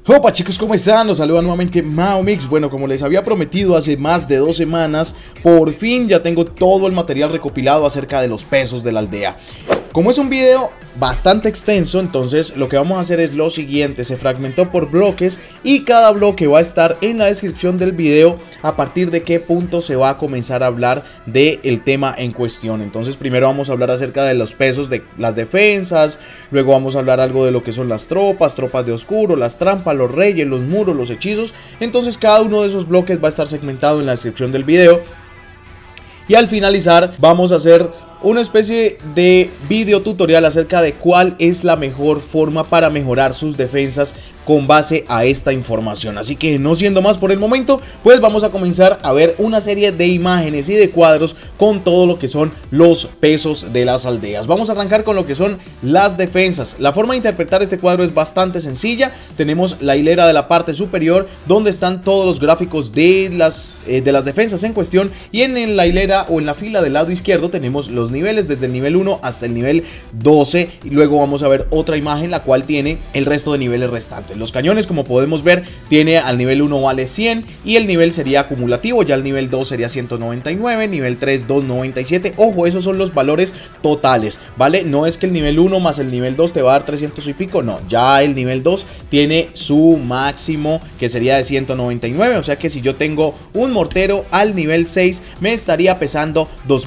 Opa chicos, ¿cómo están? Los saluda nuevamente Maomix. Bueno, como les había prometido hace más de 2 semanas, por fin ya tengo todo el material recopilado acerca de los pesos de la aldea. Como es un video bastante extenso, entonces lo que vamos a hacer es lo siguiente: se fragmentó por bloques y cada bloque va a estar en la descripción del video a partir de qué punto se va a comenzar a hablar del tema en cuestión. Entonces primero vamos a hablar acerca de los pesos de las defensas, luego vamos a hablar algo de lo que son las tropas de oscuro, las trampas, los reyes, los muros, los hechizos. Entonces cada uno de esos bloques va a estar segmentado en la descripción del video. Y al finalizar vamos a hacer una especie de video tutorial acerca de cuál es la mejor forma para mejorar sus defensas con base a esta información. Así que no siendo más por el momento, pues vamos a comenzar a ver una serie de imágenes y de cuadros con todo lo que son los pesos de las aldeas. Vamos a arrancar con lo que son las defensas. La forma de interpretar este cuadro es bastante sencilla. Tenemos la hilera de la parte superior donde están todos los gráficos de las defensas en cuestión, y en la hilera o en la fila del lado izquierdo tenemos los niveles desde el nivel 1 hasta el nivel 12, y luego vamos a ver otra imagen la cual tiene el resto de niveles restantes. Los cañones, como podemos ver, tiene al nivel 1 vale 100 y el nivel sería acumulativo. Ya el nivel 2 sería 199, nivel 3 297. Ojo, esos son los valores totales, ¿vale? No es que el nivel 1 más el nivel 2 te va a dar 300 y pico, no. Ya el nivel 2 tiene su máximo, que sería de 199, o sea que si yo tengo un mortero al nivel 6 me estaría pesando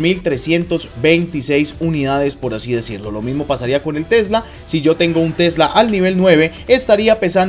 2326 unidades, por así decirlo. Lo mismo pasaría con el Tesla. Si yo tengo un Tesla al nivel 9 estaría pesando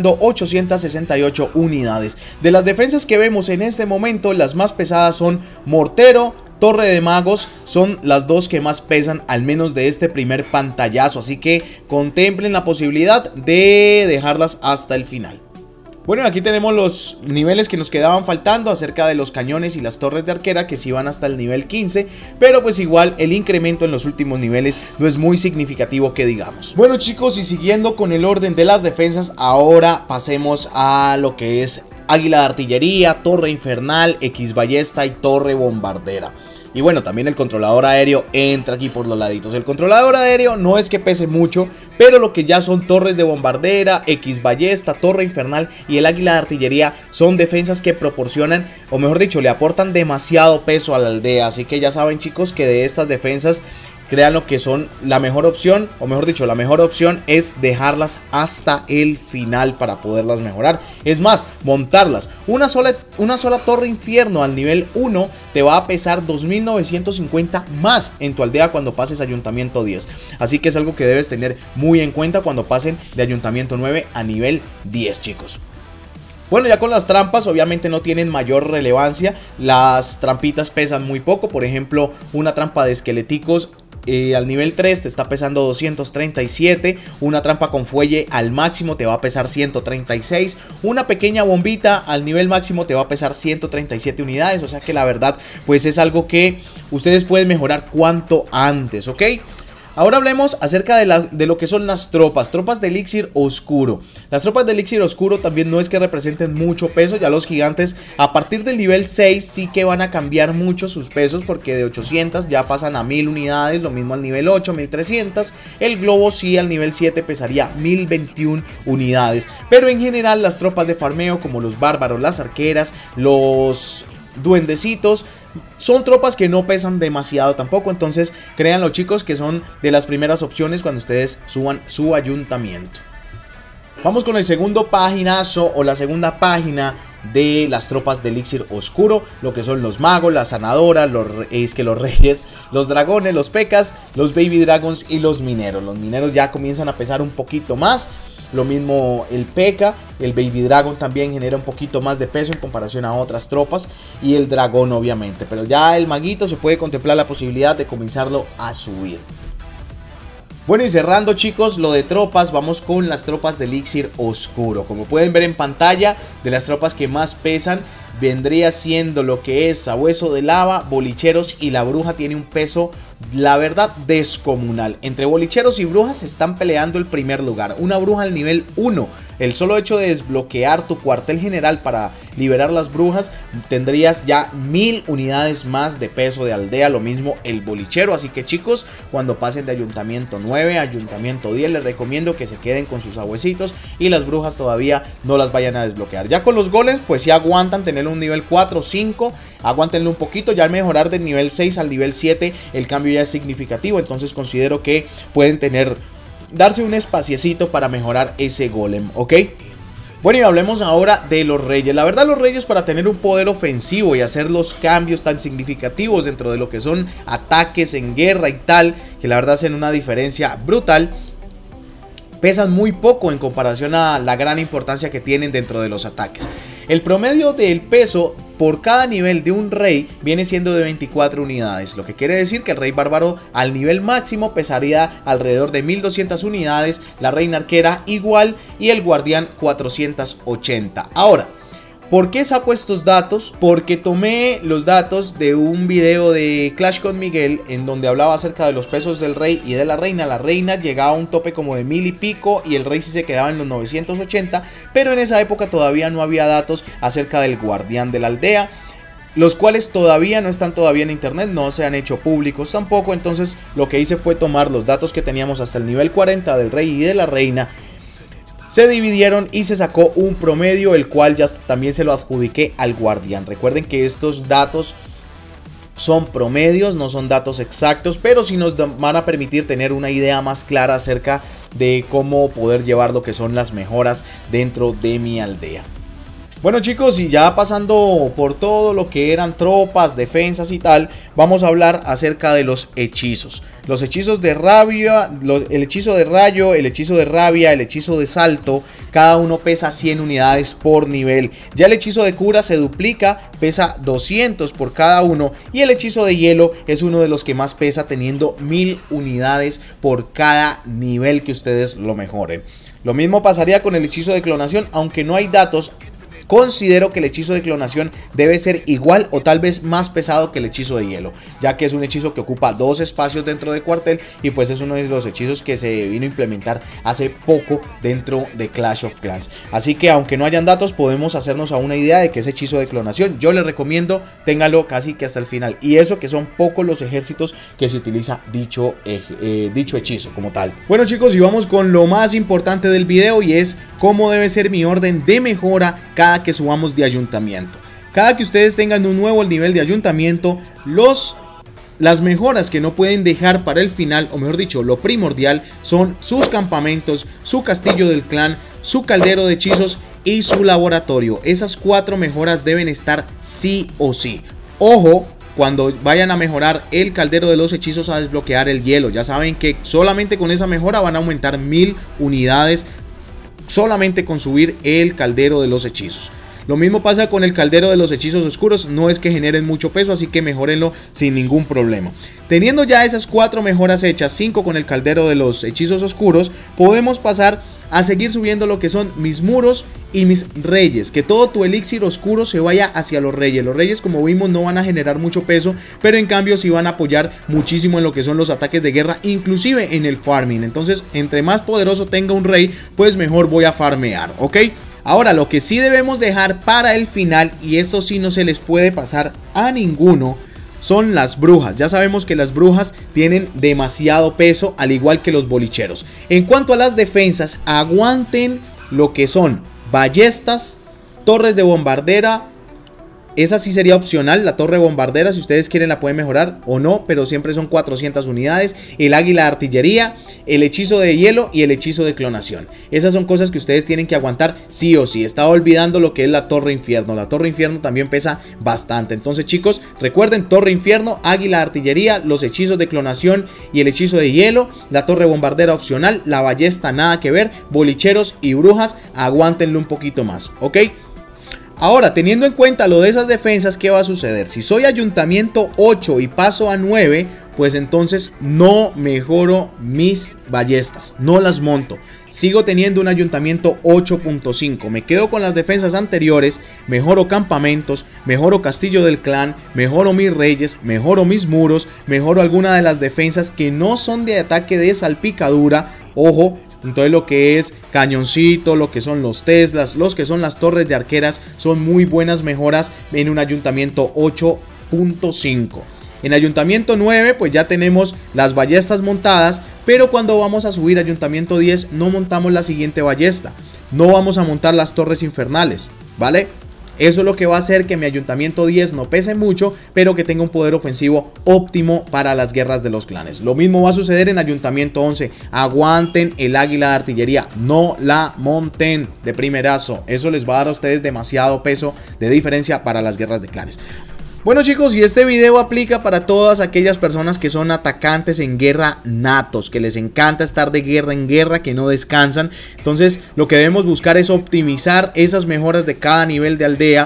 868 unidades. De las defensas que vemos en este momento, las más pesadas son mortero, torre de magos, son las dos que más pesan, al menos de este primer pantallazo, así que contemplen la posibilidad de dejarlas hasta el final. Bueno, aquí tenemos los niveles que nos quedaban faltando acerca de los cañones y las torres de arquera, que sí van hasta el nivel 15, pero pues igual el incremento en los últimos niveles no es muy significativo que digamos. Bueno chicos, y siguiendo con el orden de las defensas, ahora pasemos a lo que es águila de artillería, torre infernal, X ballesta y torre bombardera. Y bueno, también el controlador aéreo entra aquí por los laditos. El controlador aéreo no es que pese mucho, pero lo que ya son torres de bombardera, X ballesta, torre infernal y el águila de artillería son defensas que proporcionan, o mejor dicho, le aportan demasiado peso a la aldea. Así que ya saben chicos que de estas defensas, crean lo que son la mejor opción, o mejor dicho, la mejor opción es dejarlas hasta el final para poderlas mejorar. Es más, montarlas. Una sola torre infierno al nivel 1 te va a pesar 2950 más en tu aldea cuando pases ayuntamiento 10. Así que es algo que debes tener muy en cuenta cuando pasen de ayuntamiento 9 a nivel 10, chicos. Bueno, ya con las trampas obviamente no tienen mayor relevancia. Las trampitas pesan muy poco. Por ejemplo, una trampa de esqueléticos al nivel 3 te está pesando 237. Una trampa con fuelle al máximo te va a pesar 136. Una pequeña bombita al nivel máximo te va a pesar 137 unidades. O sea que la verdad pues es algo que ustedes pueden mejorar cuanto antes, ¿ok? Ahora hablemos acerca de lo que son las tropas de elixir oscuro. Las tropas de elixir oscuro también no es que representen mucho peso. Ya los gigantes a partir del nivel 6 sí que van a cambiar mucho sus pesos, porque de 800 ya pasan a 1000 unidades. Lo mismo al nivel 8, 1300. El globo sí al nivel 7 pesaría 1021 unidades. Pero en general las tropas de farmeo, como los bárbaros, las arqueras, los duendecitos, son tropas que no pesan demasiado tampoco. Entonces créanlo chicos que son de las primeras opciones cuando ustedes suban su ayuntamiento. Vamos con el segundo paginazo, o la segunda página de las tropas de elixir oscuro, lo que son los magos, las sanadoras, los reyes, los dragones, los pecas, los baby dragons y los mineros. Los mineros ya comienzan a pesar un poquito más. Lo mismo el P.E.K.K.A, el Baby Dragon también genera un poquito más de peso en comparación a otras tropas, y el dragón obviamente. Pero ya el maguito se puede contemplar la posibilidad de comenzarlo a subir. Bueno, y cerrando chicos lo de tropas, vamos con las tropas de elixir oscuro. Como pueden ver en pantalla, de las tropas que más pesan vendría siendo lo que es Sabueso de Lava, Bolicheros y la Bruja. Tiene un peso la verdad, descomunal. Entre bolicheros y brujas se están peleando el primer lugar. Una bruja al nivel 1. El solo hecho de desbloquear tu cuartel general para liberar las brujas, tendrías ya 1000 unidades más de peso de aldea. Lo mismo el bolichero. Así que chicos, cuando pasen de ayuntamiento 9 a ayuntamiento 10, les recomiendo que se queden con sus sabuesitos y las brujas todavía no las vayan a desbloquear. Ya con los golems, pues si aguantan tener un nivel 4 o 5, aguántenlo un poquito. Ya al mejorar del nivel 6 al nivel 7, el cambio ya es significativo. Entonces considero que pueden darse un espaciecito para mejorar ese golem, ¿ok? Bueno, y hablemos ahora de los reyes. La verdad, los reyes, para tener un poder ofensivo y hacer los cambios tan significativos dentro de lo que son ataques en guerra y tal, que la verdad hacen una diferencia brutal, pesan muy poco en comparación a la gran importancia que tienen dentro de los ataques. El promedio del peso por cada nivel de un rey viene siendo de 24 unidades, lo que quiere decir que el rey bárbaro al nivel máximo pesaría alrededor de 1200 unidades, la reina arquera igual y el guardián 480. Ahora, ¿por qué saco estos datos? Porque tomé los datos de un video de Clash con Miguel en donde hablaba acerca de los pesos del rey y de la reina. La reina llegaba a un tope como de 1000 y pico y el rey sí se quedaba en los 980, pero en esa época todavía no había datos acerca del guardián de la aldea, los cuales todavía no están en internet, no se han hecho públicos tampoco. Entonces lo que hice fue tomar los datos que teníamos hasta el nivel 40 del rey y de la reina, se dividieron y se sacó un promedio, el cual ya también se lo adjudiqué al guardián. Recuerden que estos datos son promedios, no son datos exactos, pero sí nos van a permitir tener una idea más clara acerca de cómo poder llevar lo que son las mejoras dentro de mi aldea. Bueno chicos, y ya pasando por todo lo que eran tropas, defensas y tal, vamos a hablar acerca de los hechizos. Los hechizos de rabia, el hechizo de rayo, el hechizo de rabia, el hechizo de salto, cada uno pesa 100 unidades por nivel. Ya el hechizo de cura se duplica, pesa 200 por cada uno. Y el hechizo de hielo es uno de los que más pesa, teniendo 1000 unidades por cada nivel que ustedes lo mejoren. Lo mismo pasaría con el hechizo de clonación, aunque no hay datos. Considero que el hechizo de clonación debe ser igual o tal vez más pesado que el hechizo de hielo, ya que es un hechizo que ocupa 2 espacios dentro de cuartel y pues es uno de los hechizos que se vino a implementar hace poco dentro de Clash of Clans. Así que aunque no hayan datos, podemos hacernos a una idea de que ese hechizo de clonación, yo les recomiendo téngalo casi que hasta el final, y eso que son pocos los ejércitos que se utiliza dicho hechizo como tal. Bueno chicos, y vamos con lo más importante del video, y es cómo debe ser mi orden de mejora cada que subamos de ayuntamiento. Cada que ustedes tengan un nuevo nivel de ayuntamiento, las mejoras que no pueden dejar para el final, o mejor dicho, lo primordial, son sus campamentos, su castillo del clan, su caldero de hechizos y su laboratorio. Esas 4 mejoras deben estar sí o sí. Ojo, cuando vayan a mejorar el caldero de los hechizos, a desbloquear el hielo. Ya saben que solamente con esa mejora van a aumentar 1000 unidades solamente con subir el caldero de los hechizos. Lo mismo pasa con el caldero de los hechizos oscuros, no es que generen mucho peso, así que mejórenlo sin ningún problema. Teniendo ya esas 4 mejoras hechas, 5 con el caldero de los hechizos oscuros, podemos pasar a seguir subiendo lo que son mis muros y mis reyes, que todo tu elixir oscuro se vaya hacia los reyes. Los reyes, como vimos, no van a generar mucho peso, pero en cambio sí van a apoyar muchísimo en lo que son los ataques de guerra, inclusive en el farming. Entonces, entre más poderoso tenga un rey, pues mejor voy a farmear, ¿ok? Ahora, lo que sí debemos dejar para el final, y eso sí no se les puede pasar a ninguno, son las brujas. Ya sabemos que las brujas tienen demasiado peso, al igual que los bolicheros. En cuanto a las defensas, aguanten lo que son ballestas, torres de bombardera. Esa sí sería opcional, la torre bombardera, si ustedes quieren la pueden mejorar o no, pero siempre son 400 unidades. El águila de artillería, el hechizo de hielo y el hechizo de clonación. Esas son cosas que ustedes tienen que aguantar sí o sí. Estaba olvidando lo que es la torre infierno. La torre infierno también pesa bastante. Entonces chicos, recuerden, torre infierno, águila de artillería, los hechizos de clonación y el hechizo de hielo, la torre bombardera opcional, la ballesta nada que ver, bolicheros y brujas, aguántenlo un poquito más, ¿ok? Ahora, teniendo en cuenta lo de esas defensas, ¿qué va a suceder? Si soy ayuntamiento 8 y paso a 9, pues entonces no mejoro mis ballestas, no las monto. Sigo teniendo un ayuntamiento 8.5, me quedo con las defensas anteriores, mejoro campamentos, mejoro castillo del clan, mejoro mis reyes, mejoro mis muros, mejoro alguna de las defensas que no son de ataque de salpicadura, ojo. Entonces lo que es cañoncito, lo que son los Teslas, los que son las torres de arqueras, son muy buenas mejoras en un ayuntamiento 8.5. En ayuntamiento 9 pues ya tenemos las ballestas montadas, pero cuando vamos a subir ayuntamiento 10 no montamos la siguiente ballesta, no vamos a montar las torres infernales, ¿vale? Eso es lo que va a hacer que mi ayuntamiento 10 no pese mucho, pero que tenga un poder ofensivo óptimo para las guerras de los clanes. Lo mismo va a suceder en ayuntamiento 11. Aguanten el águila de artillería, no la monten de primerazo. Eso les va a dar a ustedes demasiado peso de diferencia para las guerras de clanes. Bueno chicos, y este video aplica para todas aquellas personas que son atacantes en guerra natos, que les encanta estar de guerra en guerra, que no descansan. Entonces lo que debemos buscar es optimizar esas mejoras de cada nivel de aldea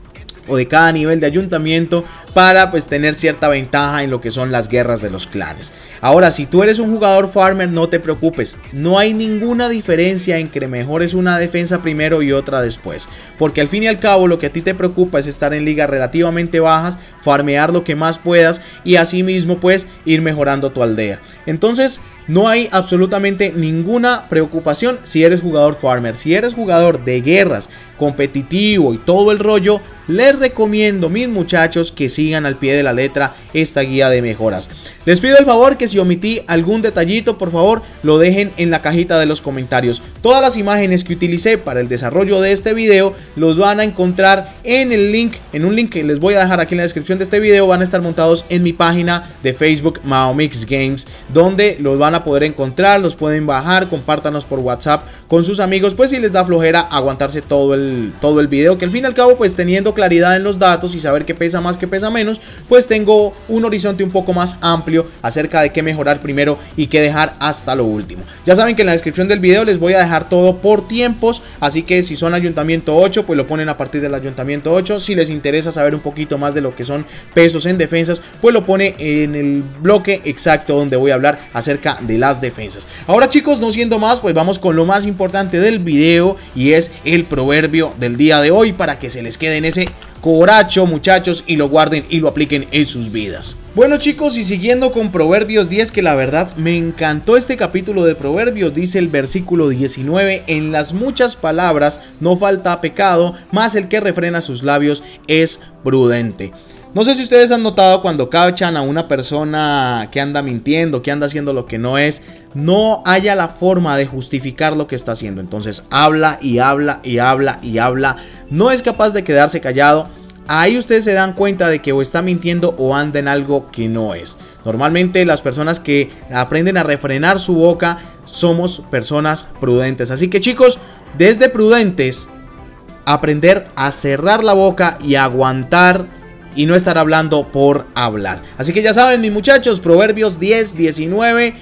o de cada nivel de ayuntamiento para pues tener cierta ventaja en lo que son las guerras de los clanes. Ahora, si tú eres un jugador farmer, no te preocupes, no hay ninguna diferencia en que mejores una defensa primero y otra después, porque al fin y al cabo lo que a ti te preocupa es estar en ligas relativamente bajas, farmear lo que más puedas y así mismo pues ir mejorando tu aldea. Entonces no hay absolutamente ninguna preocupación si eres jugador farmer. Si eres jugador de guerras, competitivo y todo el rollo, les recomiendo, mis muchachos, que sigan al pie de la letra esta guía de mejoras. Les pido el favor que si omití algún detallito, por favor lo dejen en la cajita de los comentarios. Todas las imágenes que utilicé para el desarrollo de este video los van a encontrar en el link, en un link que les voy a dejar aquí en la descripción de este video. Van a estar montados en mi página de Facebook Maomix Games, donde los van a poder encontrar, los pueden bajar, compártanos por WhatsApp con sus amigos, pues si les da flojera aguantarse todo el video, que al fin y al cabo pues teniendo claridad en los datos y saber qué pesa más, qué pesa menos, pues tengo un horizonte un poco más amplio acerca de qué mejorar primero y qué dejar hasta lo último. Ya saben que en la descripción del video les voy a dejar todo por tiempos, así que si son ayuntamiento 8 pues lo ponen a partir del ayuntamiento 8, si les interesa saber un poquito más de lo que son pesos en defensas, pues lo pone en el bloque exacto donde voy a hablar acerca de las defensas. Ahora chicos, no siendo más, pues vamos con lo más importante del video y es el proverbio del día de hoy, para que se les quede en ese coracho muchachos y lo guarden y lo apliquen en sus vidas. Bueno chicos, y siguiendo con Proverbios 10, que la verdad me encantó este capítulo de Proverbios, dice el versículo 19: en las muchas palabras no falta pecado, mas el que refrena sus labios es prudente. No sé si ustedes han notado cuando cachan a una persona que anda mintiendo, que anda haciendo lo que no es, no haya la forma de justificar lo que está haciendo. Entonces habla y habla y habla y habla, no es capaz de quedarse callado. Ahí ustedes se dan cuenta de que o está mintiendo o anda en algo que no es. Normalmente las personas que aprenden a refrenar su boca somos personas prudentes. Así que chicos, desde prudentes, aprender a cerrar la boca y aguantar y no estar hablando por hablar. Así que ya saben, mis muchachos, Proverbios 10, 19,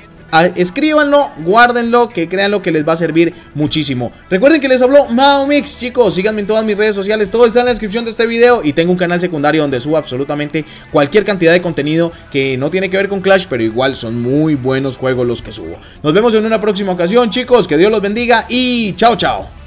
escríbanlo, guárdenlo, que créanlo que les va a servir muchísimo. Recuerden que les habló Maomix, chicos. Síganme en todas mis redes sociales, todo está en la descripción de este video. Y tengo un canal secundario donde subo absolutamente cualquier cantidad de contenido que no tiene que ver con Clash, pero igual son muy buenos juegos los que subo. Nos vemos en una próxima ocasión, chicos. Que Dios los bendiga y chao, chao.